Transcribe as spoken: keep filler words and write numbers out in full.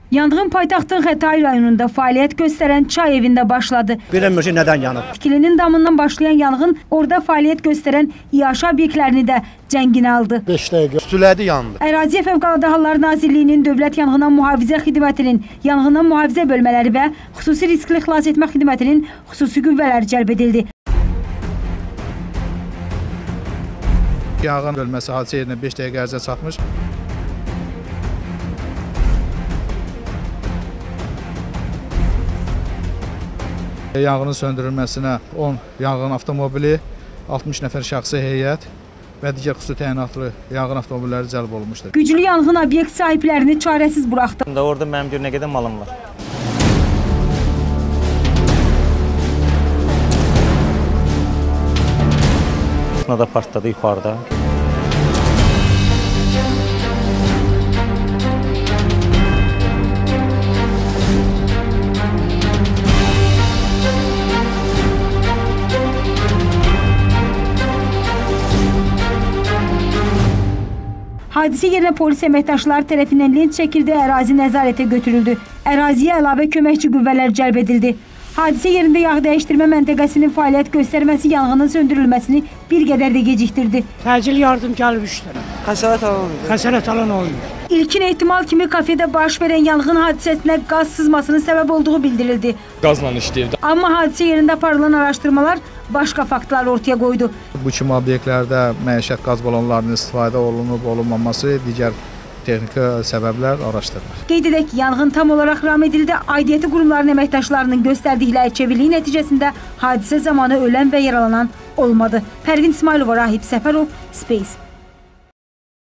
Yanğın paytaxtın Xətai rayonunda fəaliyyət göstərən çay evində başladı. Bilmiyorum ki, nədən yanıb. Tikilinin damından başlayan yanğın orada fəaliyyət göstərən iaşə obyektlərini də cənginə aldı. beş dəqiqə üstülədi yandı. Əraziyə Fövqəladə Hallar Nazirliyinin Dövlət Yanğından Mühafizə Xidmətinin, Yanğından Mühafizə bölmələri və Xüsusi Riskli Xilas Etmə Xidmətinin xüsusi qüvvələri cəlb edildi. Yanğın bölməsi hadisə yerinə beş dəqiqə ərzə çatmış. Yanğının söndürülməsinə on yanğın avtomobili, altmış nəfər şəxsi heyət və digər xüsusi təyinatlı yanğın avtomobilləri cəlb olunmuşdur. Güclü yanğın obyekt sahiblərini çarəsiz buraxdı. Orada mənim görə nə qədər malım var. Da partladı yuxarıda. Hadisə yerinə polis əməkdaşları tərəfindən lent çəkildi, ərazi nəzarətə götürüldü. Əraziyə əlavə köməkçi qüvvələr cəlb edildi. Hadisə yerində yağ dəyişdirmə məntəqəsinin fəaliyyət göstərməsi yanğının söndürülməsini bir qədər də gecikdirdi. Təcil yardım gəlib işlərə. Xəsarət alan oldu. Xəsarət alan oldu. İlkin ehtimal kimi kafedə baş verən yanğın hadisəsinə qaz sızmasının səbəb olduğu bildirildi. Qazla işləyirdi. Amma hadisə yerində aparılan araşdırmalar başqa faktlar ortaya qoydu. Bu kimi obyektlərdə məişət qaz balonlarının istifadə olunub olunmaması, digər texniki səbəblər araşdırılır. Qeyd edək ki, yanğın tam olaraq ram edildi. Aidiyyəti qurumların əməkdaşlarının göstərdikləri çevirliyi nəticəsində hadisə zamanı ölən və yaralanan olmadı. Pərvin İsmailova, Rahib Səfərov, Space.